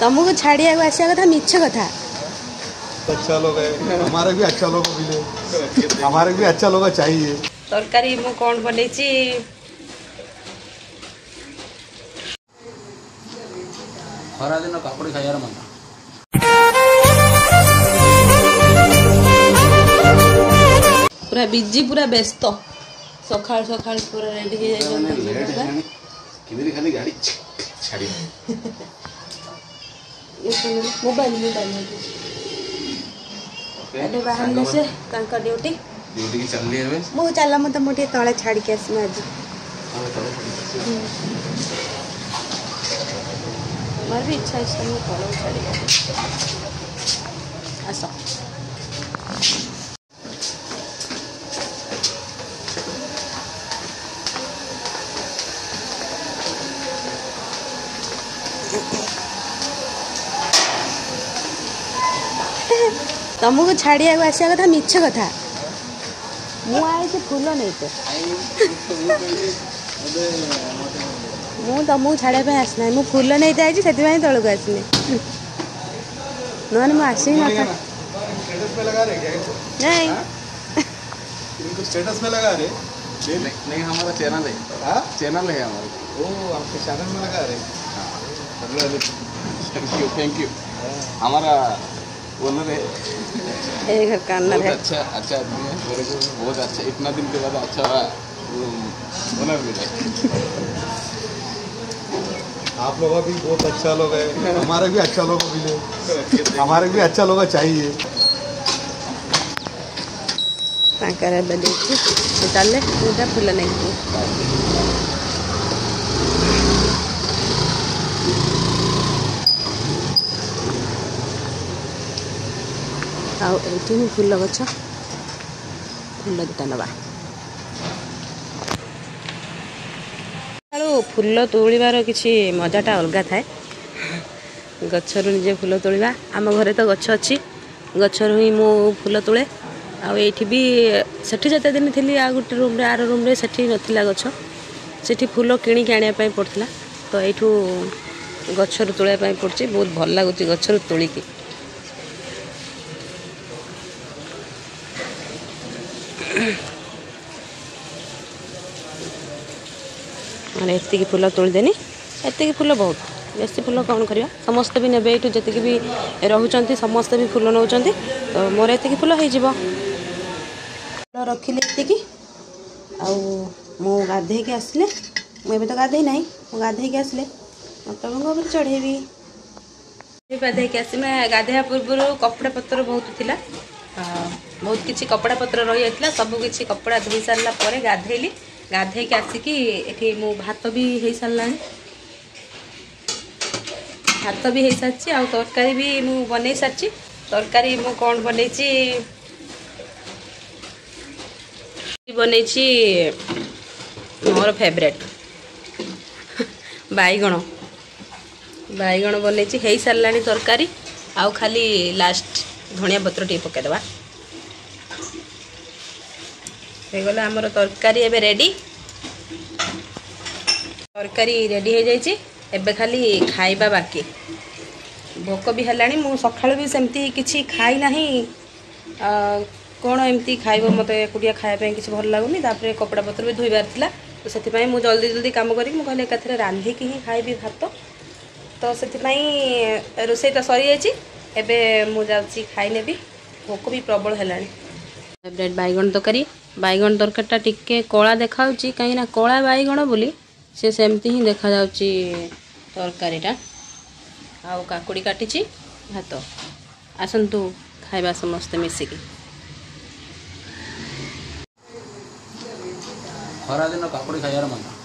तुमको छाड़िया आसा कथा मिछ कथा। अच्छा लोग है, हमारे भी अच्छा लोग मिले, हमारे भी अच्छा लोग चाहिए। तरकारी मु कौन बने खरा दिन काकुड़ी खाइबार मन पूरा बिजी पूरा व्यस्त सकाल सकाल पूरा रेडी हो जाए खाली गाड़ी छाड़ी मोबाइल बाहर से ड्यूटी ड्यूटी की चल रही है मु चला मत मुझे तले छाड़ के आसमी आज मोर भी इच्छा है तले छाड़ आस तुमको छाड़िया आसा कथा मिछ कथा मुझे फूल नहीं तो मु तुमको छाड़िया आसना मु फूल नहीं आई से तौक आसनी ना मुझे न नहीं स्टेटस में लगा रहे नहीं हमारा चैनल है चैनल है हमारा ओ आपके चैनल में लगा रहे थैंक यू हमारा ओनर है घर का बहुत अच्छा आदमी है मेरे को बहुत अच्छा इतना दिन के बाद अच्छा ओनर मिला आप लोग भी बहुत अच्छा लोग है हमारे भी अच्छा लोग मिले हमारे भी अच्छा लोग चाहिए चले फूल नहीं आठी फूल गछ फूल दुटा नवा फूल तोड़बार किसी मजाटा अलग थाए गचर निजे फूल तोड़ा आम घरे तो गछ अच्छी गचर ही मु फूल तोड़े आठी भी सेठी जिते दिन थी आ गोटे रूम्रे आर रूम्रे सेठी नाला गछ सेठी फूल किणिक आने पड़ता तो यू गचर तोड़ापी पड़ी बहुत भल लगुच गचर तोलिकी मैंने एति फूल तोड़देनी एति फूल बहुत बेसी फूल कौन करवा समस्ते भी नेबे ये जी भी रोचान समस्ते भी फूल नौ तो मोर एति फूल हो रखिले एति मु गाधे के आसले मुझे तो गाधे ना मु गाधे के आसले प्रभु चढ़ेबी गाधे के आसी मैं गाधेया पूर्व कपड़ा पत्र बहुत थिला बहुत किसी कपड़ा पत्र रही जाता सब किसी कपड़ा धोई सारा पर गाधेली गाधे के आसिकी एठी मु भात भी हो सारा भात भी हो सारी आ तरकारी भी मु बन सारी तरकारी मु कौन बन मोर फेवरेट बैगण बैगण बन हो सारा तरकारी आउ खाली लास्ट धनिया पत्र टे पकईदे गला आमर तरकारी एबे रेडी तरकारी रेडी हो जाइए एबे खाली खाइबा बाकी भोक भी है मु सकाळु भी सेमती किछि खाई नाही कौन एमती खाइब मत एकुटिया खायापी किसी भल लगुनि तापर कपड़ा पत्र भी धोइबार थिला तो से जल्दी जल्दी काम करी कहले एकाथरे रांधिकी ही खाइबी भात तो से रोसई तो सरी जाइए एबे मु जाउची खाई नेबी भोक भी प्रबल है फेवरेट बैगण तरकारीटा टिके कला देखा कहीं कला बैगण बोली से सेमती ही देखा जाउची तरकारीटा आउ काकुड़ी काटी भात आसतु खाइबा समस्ते मिसिकी खरा दिन काकुड़ी खाइबार मन